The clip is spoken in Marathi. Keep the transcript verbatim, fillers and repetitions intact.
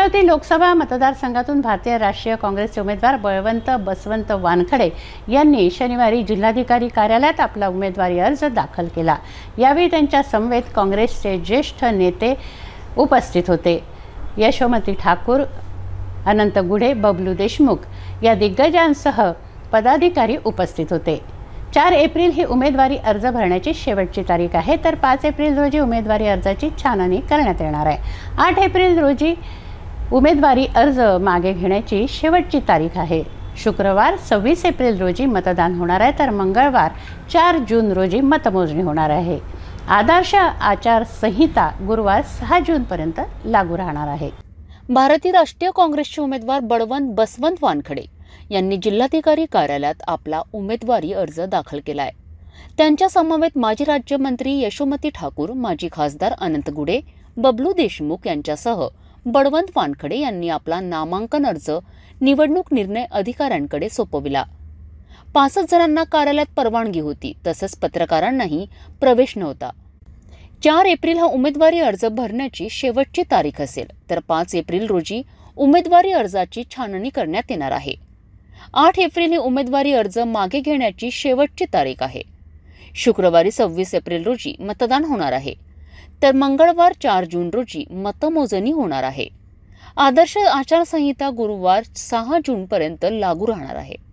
अमरावती लोकसभा मतदारसंघातून भारतीय राष्ट्रीय काँग्रेसचे उमेदवार बळवंत बसवंत वानखडे यांनी शनिवारी जिल्हाधिकारी कार्यालयात आपला उमेदवारी अर्ज दाखल केला। यावेळी त्यांच्या समवेत काँग्रेसचे ज्येष्ठ नेते उपस्थित होते। यशोमती ठाकूर, अनंत गुढे, बबलू देशमुख या दिग्गजांसह पदाधिकारी उपस्थित होते। चार एप्रिल ही उमेदवारी अर्ज भरण्याची शेवटची तारीख आहे, तर पाच एप्रिल रोजी उमेदवारी अर्जाची छाननी करण्यात येणार आहे। आठ एप्रिल रोजी उमेदवारी अर्ज मागे घेण्याची शेवटची तारीख आहे। शुक्रवार सव्वीस एप्रिल रोजी मतदान होणार आहे, तर मंगळवार चार जून रोजी मतमोजणी होणार आहे। आदर्श आचारसंहिता गुरुवार सहा जून पर्यंत लागू राहणार आहे। भारतीय राष्ट्रीय काँग्रेसचे उमेदवार बळवंत बसवंत वानखडे यांनी जिल्हाधिकारी कार्यालयात आपला उमेदवारी अर्ज दाखल केलाय। त्यांच्या समवेत माजी राज्यमंत्री यशोमती ठाकूर, माजी खासदार अनंत गुढे, बबलू देशमुख यांच्यासह बळवंत वानखडे यांनी आपला नामांकन अर्ज निवडणूक निर्णय अधिकाऱ्यांकडे सोपविला। पासष्ट जणांना कार्यालयात परवानगी होती, तसंच पत्रकारांनाही प्रवेश नव्हता। चार एप्रिल हा उमेदवारी अर्ज भरण्याची शेवटची तारीख असेल, तर पाच एप्रिल रोजी उमेदवारी अर्जाची छाननी करण्यात येणार आहे। आठ एप्रिल ही उमेदवारी अर्ज मागे घेण्याची शेवटची तारीख आहे। शुक्रवारी सव्वीस एप्रिल रोजी मतदान होणार आहे, तर मंगळवार चार जून रोजी मतमोजणी होणार आहे। आदर्श आचारसंहिता गुरुवार सहा जून पर्यंत लागू राहणार आहे।